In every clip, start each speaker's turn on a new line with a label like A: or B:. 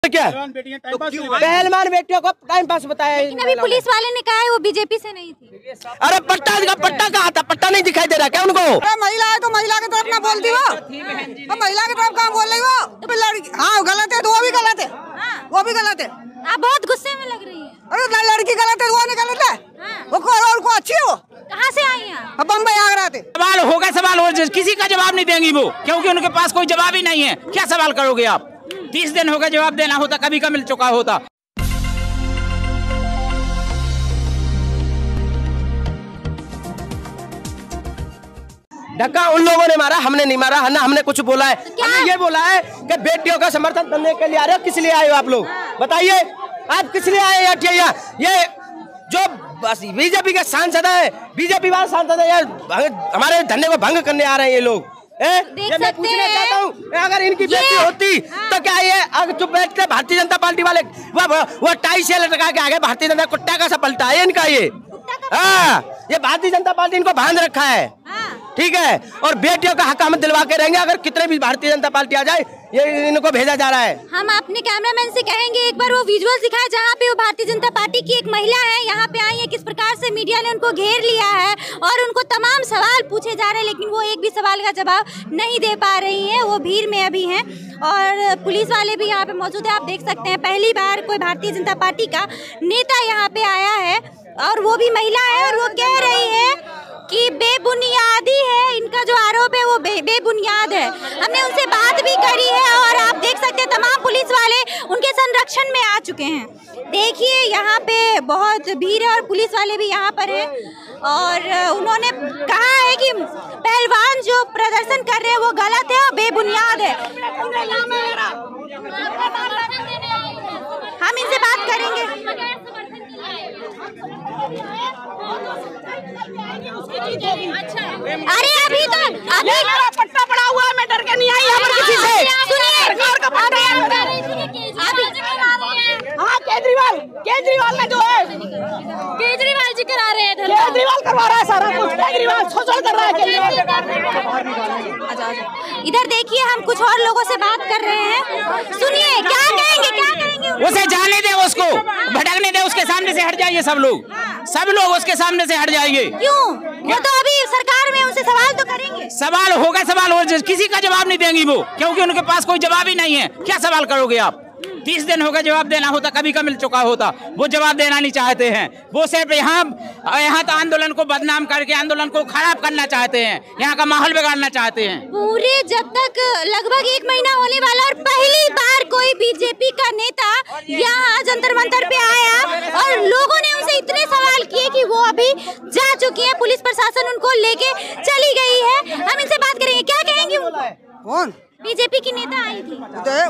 A: क्या पहलवान बेटियों को टाइम पास बताया।
B: अभी पुलिस वाले ने कहा है वो बीजेपी से नहीं थी।
A: अरे पट्टा कहा था, पट्टा नहीं दिखाई दे रहा क्या उनको?
C: अरे महिला है तो महिला की तरफ ना बोलती वो, महिला की तरफ कहाँ बोल रही वो? तो लड़की हाँ गलत है तो वो भी गलत है, वो भी गलत है।
B: आप बहुत गुस्से में लग रही है।
C: अरे लड़की गलत है वो नहीं गलत है, वो अच्छी है। वो
B: कहाँ से आई हैं?
C: बम्बई आगरा थे।
D: सवाल होगा, सवाल हो, किसी का जवाब नहीं देंगी वो, क्योंकि उनके पास कोई जवाब ही नहीं है। क्या सवाल करोगे आप? 30 दिन हो गए, जवाब देना होता कभी का मिल चुका होता।
A: धक्का उन लोगों ने मारा, हमने नहीं मारा, ना हमने कुछ बोला है। हमने ये बोला है कि बेटियों का समर्थन करने के लिए आ रहे हो। किस लिए आए हो आप लोग बताइए? आप किस लिए आए हैं? ये जो बीजेपी के सांसद है, बीजेपी वाले सांसद है यार, हमारे धरने को भंग करने आ रहे हैं ये लोग। ये मैं पूछना चाहता हूँ, अगर इनकी बेटी होती तो क्या ये अगर चुप बैठते? भारतीय जनता पार्टी वाले वो टाई से लटका के आगे भारतीय जनता कुत्ता का सा पलटा है इनका ये। हाँ, ये भारतीय जनता पार्टी इनको बांध रखा है, ठीक है। और बेटियों का हक हम दिलवा के रहेंगे, अगर कितने भी भारतीय जनता पार्टी आ जाए, ये इनको भेजा जा रहा है।
B: हम अपने कैमरामैन से कहेंगे एक बार वो विजुअल दिखाए जहाँ पे वो भारतीय जनता पार्टी की एक महिला है, यहाँ पे आई है, किस प्रकार से मीडिया ने उनको घेर लिया है और उनको तमाम सवाल पूछे जा रहे हैं, लेकिन वो एक भी सवाल का जवाब नहीं दे पा रही है। वो भीड़ में अभी हैं और पुलिस वाले भी यहाँ पे मौजूद है। आप देख सकते हैं पहली बार कोई भारतीय जनता पार्टी का नेता यहाँ पे आया है और वो भी महिला है और वो कह रही है कि बेबुनियादी है, इनका जो आरोप है वो बेबुनियाद है। हमने उनसे बात भी करी है और आप देख सकते हैं तमाम पुलिस वाले उनके संरक्षण में आ चुके हैं। देखिए यहाँ पे बहुत भीड़ है और पुलिस वाले भी यहाँ पर हैं और उन्होंने कहा है कि पहलवान जो प्रदर्शन कर रहे हैं वो गलत है और बेबुनियाद है। हम इनसे बात करेंगे। अरे अभी
C: पट्टा पड़ा हुआ है, मैं डर के नहीं आई यहाँ पर किसी से। हाँ केजरीवाल ने जो है
B: केजरीवाल जी करा रहे हैं,
C: केजरीवाल करवा रहा है सारा कुछ, केजरीवाल शोषण कर रहा है केजरीवाल।
B: इधर देखिए हम कुछ और लोगों से बात कर रहे हैं, सुनिए क्या कहेंगे।
D: उसे जाने दे, उसको भटकने दे, उसके सामने से हट जाइए। सब लोग उसके सामने से हट जाइए।
B: क्यों? वो तो अभी सरकार में, उनसे सवाल तो करेंगे।
D: सवाल होगा, सवाल हो, किसी का जवाब नहीं देंगी वो, क्योंकि उनके पास कोई जवाब ही नहीं है। क्या सवाल करोगे आप? 30 दिन हो गए, जवाब देना होता कभी का मिल चुका होता। वो जवाब देना नहीं चाहते हैं। वो सिर्फ यहाँ तो आंदोलन को बदनाम करके आंदोलन को खराब करना चाहते हैं, यहाँ का माहौल बिगाड़ना चाहते हैं।
B: पूरे जब तक लगभग 1 महीना होने वाला और पहली बार कोई बीजेपी का नेता यहाँ जंतर मंतर पे आया और लोगों ने उनसे इतने सवाल किए कि वो अभी जा चुकी है, पुलिस प्रशासन उनको लेके चली गई है। हम इनसे बात करेंगे, क्या कहेंगे उनको?
C: कौन?
B: बीजेपी की नेता आई थी।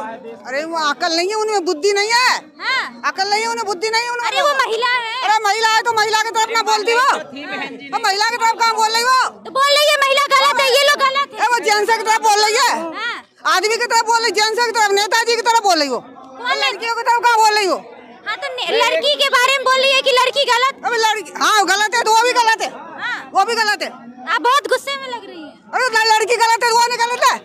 C: अरे वो अकल नहीं है उनमें, बुद्धि नहीं है।
B: हाँ।
C: अकल नहीं है उन्हें, बुद्धि नहीं है उन्हें।
B: अरे वो महिला है।
C: अरे महिला है तो महिला की तरफ ना बोलती वो, महिला की तरफ कहाँ बोल रही वो?
B: तो बोल रही है महिला गलत है, ये लोग गलत है।
C: वो जेंट्स की तरफ बोल रही है, आदमी की तरफ बोल रही, जेंट्स की तरफ, नेताजी की तरफ बोल रही वो, लड़कियों की तरफ कहाँ बोल रही वो?
B: हाँ तो लड़की के बारे में बोल रही है कि लड़की गलत।
C: अबे लड़की हाँ गलत है तो वो भी गलत है, वो भी गलत है।
B: आप बहुत गुस्से में लग रही है।
C: अरे लड़की गलत है तो वो नहीं गलत है,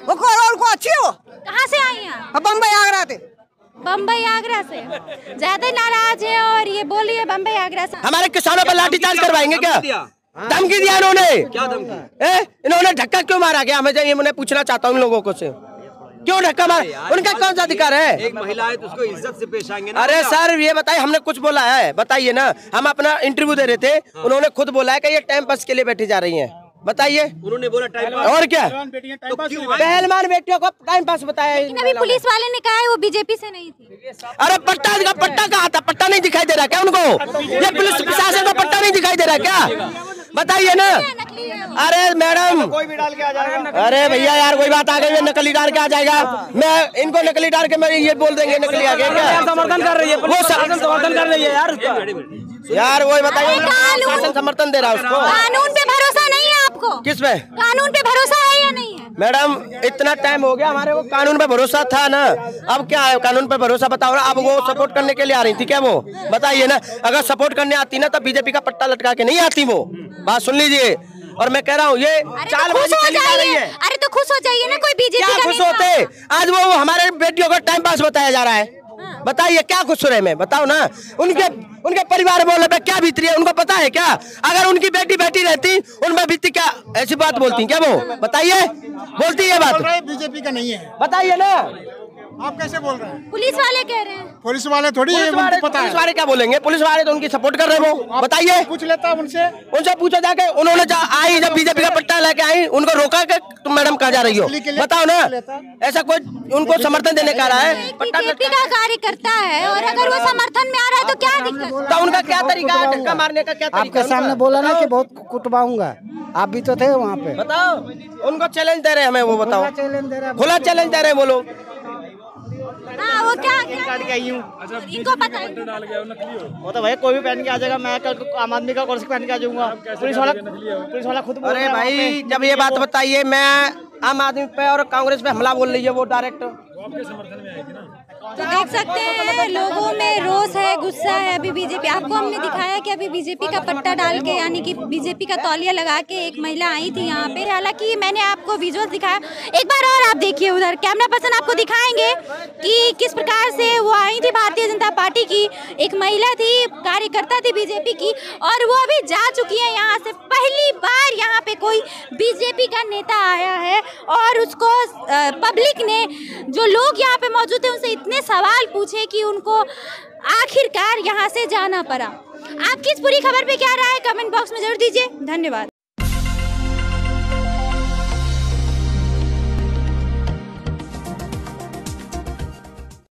C: वो अच्छी है। वो
B: कहाँ से आई हैं?
C: बम्बई आगरा थे।
B: बम्बई आगरा से ज्यादा नाराज है और ये बोल रही है बम्बई आगरा से।
A: हमारे किसानों पर लाठीचार्ज करवाएंगे क्या? धमकी दिया इन्होंने। क्या धमकी? इन्होंने धक्का क्यों मारा? क्या हमें ये मैं पूछना चाहता हूँ इन लोगों को से, क्यों धक्का मारा? उनका कौन सा अधिकार है?
E: एक महिला है तो उसको इज्जत से पेश आएंगे ना।
A: अरे सर ये बताइए, हमने कुछ बोला है? बताइए ना। हम अपना इंटरव्यू दे रहे थे, उन्होंने खुद बोला है कि ये टाइम पास के लिए बैठी जा रही हैं। बताइए,
E: उन्होंने बोला टाइम पास।
A: और क्या?
E: तो
A: पहलवान बेटियों को टाइम पास बताया।
B: अभी पुलिस वाले ने कहा है वो बीजेपी से नहीं थी।
A: अरे पट्टा कहा था, पट्टा नहीं दिखाई दे रहा क्या उनको? ये पुलिस प्रशासन को पट्टा नहीं दिखाई दे रहा क्या? बताइए ना। अरे मैडम
E: कोई भी डाल के आ जाएगा।
A: अरे भैया यार, कोई बात आ गई, नकली डाल के आ जाएगा। मैं इनको नकली डाल के मैं ये बोल देंगे नकली आ गया।
D: समर्थन कर रही है, वो समर्थन कर रही है
A: यार वही बताइए, शासन समर्थन दे रहा है उसको।
B: कानून पे भरोसा नहीं है आपको?
A: किस पे?
B: कानून पे भरोसा है या नहीं है?
A: मैडम इतना टाइम हो गया, हमारे को कानून पे भरोसा था ना, अब क्या है कानून पे भरोसा? बताओ ना। अब वो सपोर्ट करने के लिए आ रही थी क्या? वो बताइए ना। अगर सपोर्ट करने आती ना तो बीजेपी का पट्टा लटका के नहीं आती वो। बात सुन लीजिए, और मैं कह रहा हूँ ये चालबाजी खेली जा रही है।
B: अरे तो खुश हो जाइए ना, कोई बीजेपी
A: क्या
B: का
A: खुश
B: नेता
A: होते? आज वो हमारे बेटियों का टाइम पास बताया जा रहा है। बताइए क्या खुश हो रहे हैं? बताओ ना। उनके परिवार बोले पे क्या बीत रही है उनको पता है क्या? अगर उनकी बेटी बेटी रहती उनमें बीतती क्या? ऐसी बात बोलती क्या वो? बताइए, बोलती है बात?
F: बीजेपी का नहीं है,
A: बताइए ना।
F: आप कैसे बोल रहे हैं?
B: पुलिस वाले कह रहे हैं।
F: पुलिस वाले थोड़ी
A: पुलिस वाले क्या बोलेंगे? पुलिस वाले तो उनकी सपोर्ट कर रहे हैं वो। बताइए,
F: पूछ लेता उनसे
A: पूछो जाके। उन्होंने आई जब बीजेपी का पट्टा लेके आई उनको रोका के तुम मैडम कहाँ जा रही हो? बताओ ना। ऐसा कोई उनको समर्थन देने का रहा है?
B: बीजेपी का कार्यकर्ता है और अगर वो समर्थन में आ रहा है तो क्या दिक्कत?
A: तो उनका क्या तरीका है? धक्का मारने का क्या तरीका?
G: आपके सामने बोला ना कि बहुत कुटवाऊंगा, आप भी तो थे वहाँ पे।
A: बताओ, उनको चैलेंज दे रहे हैं हमें, वो बताओ। खुला चैलेंज दे रहे हैं वो लोग।
B: हाँ, वो क्या इनको पता है।
G: वो तो भाई कोई भी पहन के आ जाएगा, मैं कल आम आदमी का कुर्सी पहन के आ जाऊंगा। पुलिस वाला खुद।
A: अरे भाई जब ये बात बताइए, मैं आम आदमी पे और कांग्रेस पे हमला बोल रही है वो डायरेक्ट।
B: तो देख सकते हैं लोगों में रोष है, गुस्सा है। अभी बीजेपी, आपको हमने दिखाया कि अभी बीजेपी का पट्टा डाल के यानी कि बीजेपी का तौलिया लगा के एक महिला आई थी यहाँ पे। हालांकि मैंने आपको विजुअल दिखाया, एक बार और आप देखिए उधर, कैमरा पर्सन आपको दिखाएंगे कि किस प्रकार से वो आई थी भारतीय जनता पार्टी की। एक महिला थी, कार्यकर्ता थी बीजेपी की, और वो अभी जा चुकी है यहाँ से। पहली बार यहाँ पे कोई बीजेपी का नेता आया है और उसको पब्लिक ने, जो लोग यहाँ पे मौजूद है, उनसे इतने सवाल पूछे कि उनको आखिरकार यहाँ से जाना पड़ा। आपकी इस पूरी खबर पे क्या राय है? कमेंट बॉक्स में जरूर दीजिए। धन्यवाद।